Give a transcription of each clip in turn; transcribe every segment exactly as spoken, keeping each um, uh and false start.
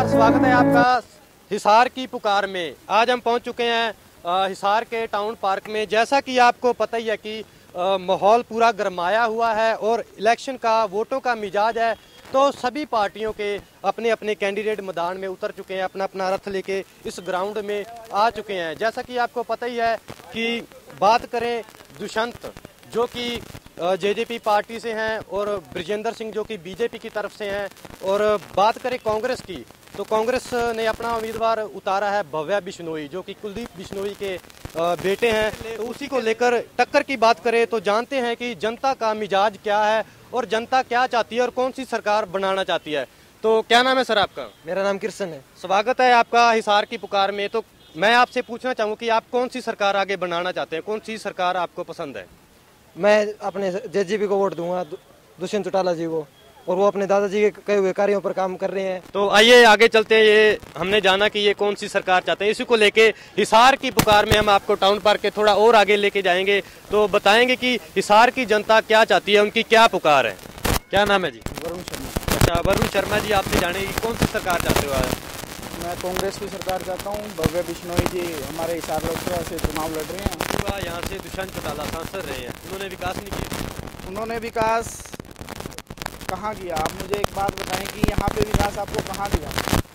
नमस्कार, स्वागत है आपका हिसार की पुकार में। आज हम पहुंच चुके हैं हिसार के टाउन पार्क में। जैसा कि आपको पता ही है कि माहौल पूरा गरमाया हुआ है और इलेक्शन का, वोटों का मिजाज है, तो सभी पार्टियों के अपने अपने कैंडिडेट मैदान में उतर चुके हैं, अपना अपना रथ लेके इस ग्राउंड में आ चुके हैं। जैसा कि आपको पता ही है कि बात करें दुष्यंत जो कि जेजेपी पार्टी से हैं और ब्रिजेंद्र सिंह जो कि बीजेपी की तरफ से हैं, और बात करें कांग्रेस की तो कांग्रेस ने अपना उम्मीदवार उतारा है भव्या बिश्नोई जो कि कुलदीप बिश्नोई के बेटे हैं। तो उसी को लेकर टक्कर की बात करें तो जानते हैं कि जनता का मिजाज क्या है और जनता क्या चाहती है और कौन सी सरकार बनाना चाहती है। तो क्या नाम है सर आपका? मेरा नाम कृष्ण है। स्वागत है आपका हिसार की पुकार में। तो मैं आपसे पूछना चाहूँ कि आप कौन सी सरकार आगे बनाना चाहते हैं, कौन सी सरकार आपको पसंद है? मैं अपने जेजेपी को वोट दूंगा, दुष्यंत चौटाला जी को, और वो अपने दादाजी के कई हुए कार्यों पर काम कर रहे हैं। तो आइए आगे चलते हैं। ये हमने जाना कि ये कौन सी सरकार चाहते हैं, इसी को लेके हिसार की पुकार में हम आपको टाउन पार्क के थोड़ा और आगे लेके जाएंगे, तो बताएंगे कि हिसार की जनता क्या चाहती है, उनकी क्या पुकार है। क्या नाम है जी? वरुण शर्मा। अच्छा वरुण शर्मा जी, आपसे जाने की कौन सी सरकार चाहते हो आज? मैं कांग्रेस की सरकार चाहता हूँ। भव्या बिश्नोई जी हमारे हिसार लोकसभा से चुनाव लड़ रहे हैं। यहाँ से दुष्यंत चौटाला सांसद रहे हैं, उन्होंने विकास नहीं किया। उन्होंने विकास कहाँ किया? आप मुझे एक बात बताएं कि यहाँ पे विकास आपको कहाँ दिया?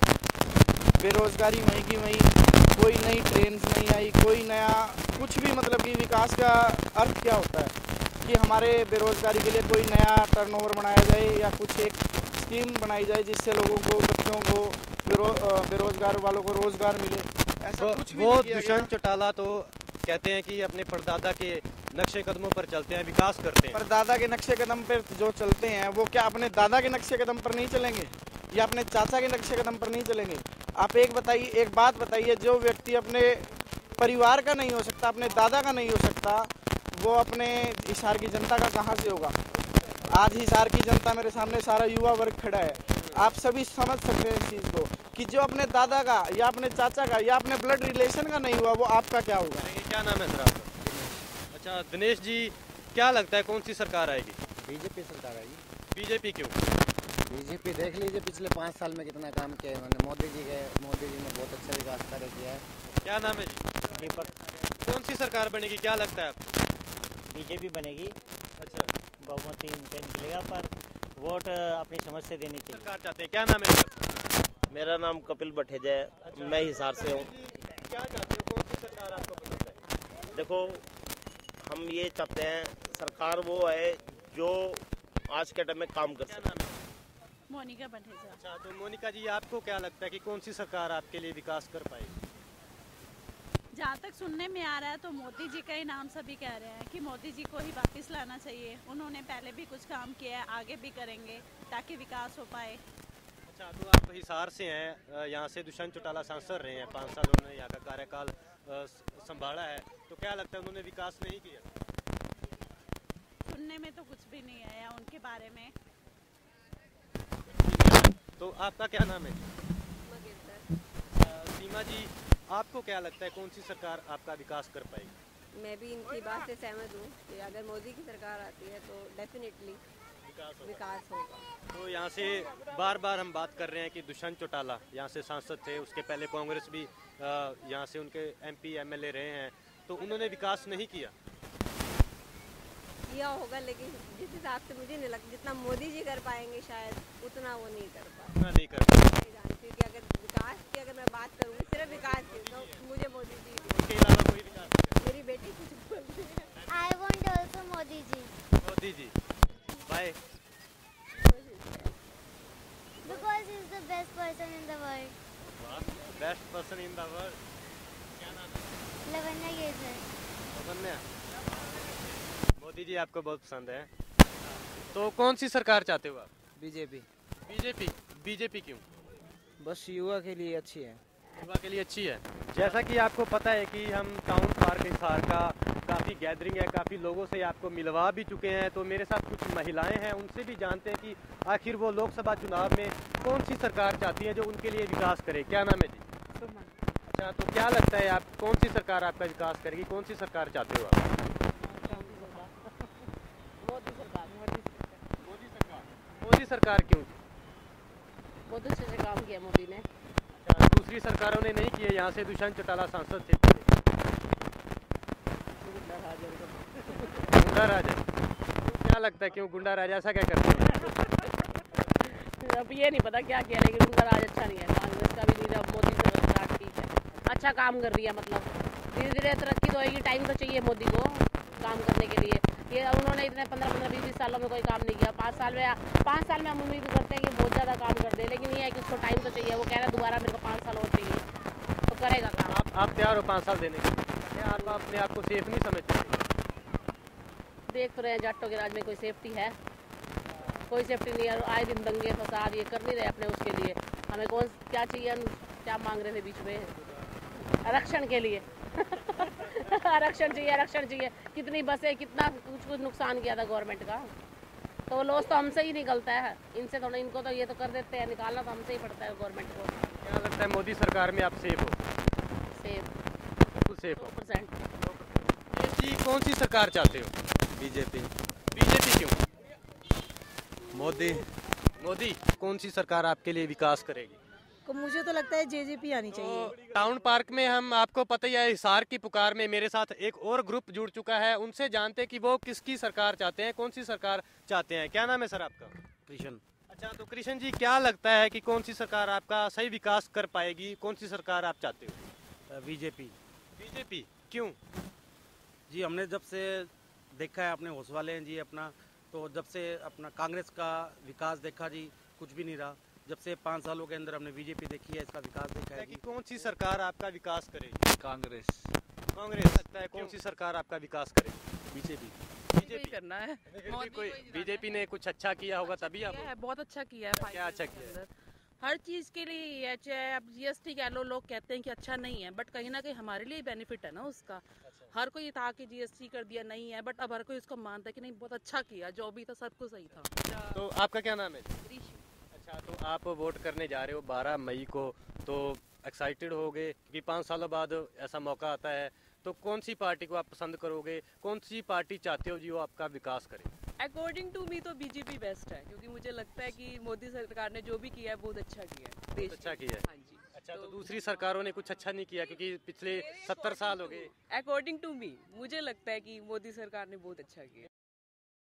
बेरोजगारी वहीं की वहीं, कोई नई ट्रेन नहीं आई, कोई नया कुछ भी। मतलब कि विकास का अर्थ क्या होता है कि हमारे बेरोजगारी के लिए कोई नया टर्नओवर बनाया जाए या कुछ एक स्कीम बनाई जाए जिससे लोगों को, बच्चों को, बेरो, बेरोजगार वालों को रोजगार मिले। ऐसा कुछ भी वो नहीं किया दुष्यंत चौटाला तो कहते हैं कि अपने परदादा के नक्शे कदमों पर चलते हैं, विकास करते हैं। परदादा के नक्शे कदम पर जो चलते हैं वो क्या अपने दादा के नक्शे कदम पर नहीं चलेंगे या अपने चाचा के नक्शे कदम पर नहीं चलेंगे? आप एक बताइए, एक बात बताइए, जो व्यक्ति अपने परिवार का नहीं हो सकता, अपने दादा का नहीं हो सकता, वो अपने हिसार की जनता का कहाँ से होगा? आज हिसार की जनता मेरे सामने सारा युवा वर्ग खड़ा है, आप सभी समझ सकते हैं इस चीज़ को कि जो अपने दादा का या अपने चाचा का या अपने ब्लड रिलेशन का नहीं हुआ वो आपका क्या होगा? क्या नाम है सर आपका? अच्छा दिनेश जी, क्या लगता है कौन सी सरकार आएगी? बीजेपी सरकार आएगी। बीजेपी क्यों? बीजेपी देख लीजिए पिछले पाँच साल में कितना काम किया है उन्होंने। मोदी जी के मोदी जी ने बहुत अच्छा विकास कार्य किया है। क्या नाम है जी? दीपक। कौन सी सरकार बनेगी, क्या लगता है आपको? बीजेपी बनेगी। अच्छा, बहुमत इनका निकलेगा, पर वोट अपनी समझ से देनी चाहिए। सरकार चाहते हैं। क्या नाम है सर? मेरा नाम कपिल बठेजा है। अच्छा, मैं हिसार से हूँ। क्या चाहते हो, कौन सी सरकार आपको पसंद है? देखो, हम ये चाहते हैं सरकार वो है जो आज के टाइम में काम कर सके। मोनिका बठेजा। अच्छा, तो मोनिका जी आपको क्या लगता है कि कौन सी सरकार आपके लिए विकास कर पाएगी? जहाँ तक सुनने में आ रहा है तो मोदी जी का ही नाम सभी कह रहे हैं कि मोदी जी को ही वापस लाना चाहिए। उन्होंने पहले भी कुछ काम किया है, आगे भी करेंगे ताकि विकास हो पाए। अच्छा, तो आप हिसार से हैं, यहाँ से दुष्यंत चौटाला सांसद रहे हैं, पाँच साल उन्होंने यहाँ का कार्यकाल संभाला है, तो क्या लगता है उन्होंने विकास नहीं किया? सुनने में तो कुछ भी नहीं आया उनके बारे में। तो आपका क्या नाम है? सीमा जी, आपको क्या लगता है कौन सी सरकार आपका विकास कर पाएगी? मैं भी इनकी बात से सहमत हूँ कि अगर मोदी की सरकार आती है तो डेफिनेटली विकास होगा। विकास होगा। तो यहाँ से बार बार हम बात कर रहे हैं कि दुष्यंत चौटाला यहाँ से सांसद थे, उसके पहले कांग्रेस भी यहाँ से उनके एमपी एमएलए रहे हैं, तो उन्होंने विकास नहीं किया। किया होगा, लेकिन जिस हिसाब से मुझे नहीं लगता जितना मोदी जी कर पाएंगे शायद उतना वो नहीं कर पाए। उतना नहीं कर पाए। मैं जानती हूँ कि अगर विकास की अगर मैं बात करूँगी सिर्फ विकास की तो मुझे मोदी जी, उसके अलावा कोई विकास नहीं। मेरी बेटी कुछ बोलती है। I want also Modi ji. Modi ji, bye. Because he is the best person in the world. Best person in the world. क्या नाम है? लवन्या गेजर। लवन्या। मोदी जी आपको बहुत पसंद है, तो कौन सी सरकार चाहते हो आप? बीजेपी। बीजेपी। बीजेपी क्यों? बस युवा के लिए अच्छी है। युवा के लिए अच्छी है। जैसा कि आपको पता है कि हम टाउन पार्क हिसार का काफ़ी गैदरिंग है, काफ़ी लोगों से आपको मिलवा भी चुके हैं, तो मेरे साथ कुछ महिलाएं हैं, उनसे भी जानते हैं कि आखिर वो लोकसभा चुनाव में कौन सी सरकार चाहती है जो उनके लिए विकास करे। क्या नाम है जी? अच्छा, तो क्या लगता है आप कौन सी सरकार आपका विकास करेगी, कौन सी सरकार चाहते हो आप? मोदी सरकार। मोदी सरकार। मोदी सरकार क्यों? बहुत अच्छे से काम किया मोदी ने। दूसरी सरकारों ने नहीं किए, यहाँ से दुष्यंत चौटाला सांसद थे पहले। गुंडा राज है, क्या लगता है क्यों गुंडा राज ऐसा क्या करते हैं? अब ये नहीं पता क्या कह रहे हैं कि उनका राज अच्छा नहीं है, कांग्रेस का भी नहीं है, मोदी सरकार ठीक है, अच्छा काम कर रही है। मतलब धीरे धीरे तरक्की तो होगी, टाइम तो चाहिए मोदी को काम करने के लिए। ये उन्होंने इतने पंद्रह पंद्रह बीस बीस सालों में कोई काम नहीं किया, पाँच साल में पाँच साल में हम उम्मीद करते हैं कि बहुत ज़्यादा काम कर दे, लेकिन ये है कि उसको टाइम तो चाहिए। वो कह रहा है दोबारा मेरे को पाँच साल और चाहिए, तो करेगा काम। आप आप तैयार हो पाँच साल देने के लिए? आप अपने आप को सेफ नहीं समझते? देख तो रहे हैं जाटों के राज में कोई सेफ्टी है? कोई सेफ्टी नहीं है। आए दिन दंगे फसाद ये कर नहीं रहे अपने उसके लिए। हमें कौन क्या चाहिए, क्या मांग रहे थे बीच में? आरक्षण के लिए आरक्षण चाहिए, आरक्षण चाहिए। कितनी बसें, कितना कुछ कुछ नुकसान किया था गवर्नमेंट का, तो वो लॉस तो हमसे ही निकलता है, इनसे थोड़ा। इनको तो ये तो कर देते हैं, निकालना तो हमसे ही पड़ता है गवर्नमेंट को। क्या लगता है मोदी सरकार में आप सेफ हो? सेफ, बिल्कुल सेफ हो। परसेंट। जी कौन सी सरकार चाहते हो? बीजेपी। बीजेपी क्यों? मोदी। मोदी। कौन सी सरकार आपके लिए विकास करेगी? को मुझे तो लगता है जेजेपी आनी चाहिए। तो टाउन पार्क में हम आपको पता ही है हिसार की पुकार में मेरे साथ एक और ग्रुप जुड़ चुका है, उनसे जानते हैं कि वो किसकी सरकार चाहते हैं, कौन सी सरकार चाहते हैं। क्या नाम है सर आपका? कृष्ण। अच्छा, तो कृष्ण जी क्या लगता है कि कौन सी सरकार आपका सही विकास कर पाएगी, कौन सी सरकार आप चाहते हो? बीजेपी। बीजेपी क्यों? जी हमने जब से देखा है, अपने होश वाले हैं जी अपना, तो जब से अपना कांग्रेस का विकास देखा जी कुछ भी नहीं रहा। जब से पाँच सालों के अंदर हमने बीजेपी देखी है, इसका विकास देखा है कि कौन सी सरकार आपका विकास करेगी? कांग्रेस। कांग्रेस लगता है। कौन सी सरकार आपका विकास करेगी? बीजेपी। बीजेपी करना है। कोई बीजेपी ने कुछ अच्छा किया होगा तभी आप? बहुत अच्छा किया है। क्या अच्छा किया है? हर चीज़ के लिए है, चाहे आप जीएसटी कह लो, लोग कहते हैं कि अच्छा नहीं है, बट कहीं ना कहीं हमारे लिए बेनिफिट है ना उसका। अच्छा। हर कोई था कि जीएसटी कर दिया नहीं है, बट अब हर कोई उसको मानता है कि नहीं बहुत अच्छा किया, जो भी था सब कुछ सही था। अच्छा। तो आपका क्या नाम है? अच्छा, तो आप वोट करने जा रहे हो बारह मई को, तो एक्साइटेड होगे कि पाँच सालों बाद ऐसा मौका आता है, तो कौन सी पार्टी को आप पसंद करोगे, कौन सी पार्टी चाहते हो जी वो आपका विकास करे? अकॉर्डिंग टू मी तो बीजेपी बेस्ट है, क्योंकि मुझे लगता है कि मोदी सरकार ने जो भी किया है बहुत अच्छा किया है, बहुत अच्छा किया है। हाँ जी। अच्छा, तो, तो दूसरी सरकारों ने कुछ अच्छा नहीं किया क्योंकि पिछले सत्तर साल हो गए। अकॉर्डिंग टू मी मुझे लगता है कि मोदी सरकार ने बहुत अच्छा किया।